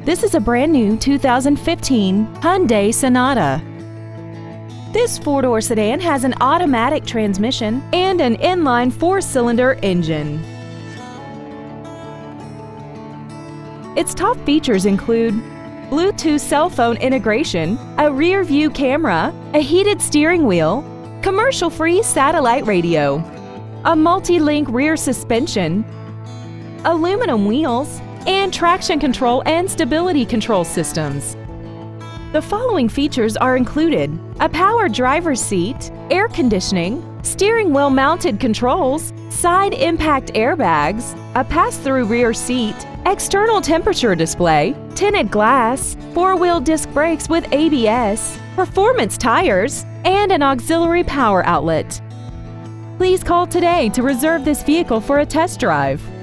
This is a brand new 2015 Hyundai Sonata. This four-door sedan has an automatic transmission and an inline four-cylinder engine. Its top features include Bluetooth cell phone integration, a rear-view camera, a heated steering wheel, commercial-free satellite radio, a multi-link rear suspension, aluminum wheels, and traction control and stability control systems. The following features are included: a power driver's seat, air conditioning, steering wheel mounted controls, side impact airbags, a pass-through rear seat, external temperature display, tinted glass, four-wheel disc brakes with ABS, performance tires, and an auxiliary power outlet. Please call today to reserve this vehicle for a test drive.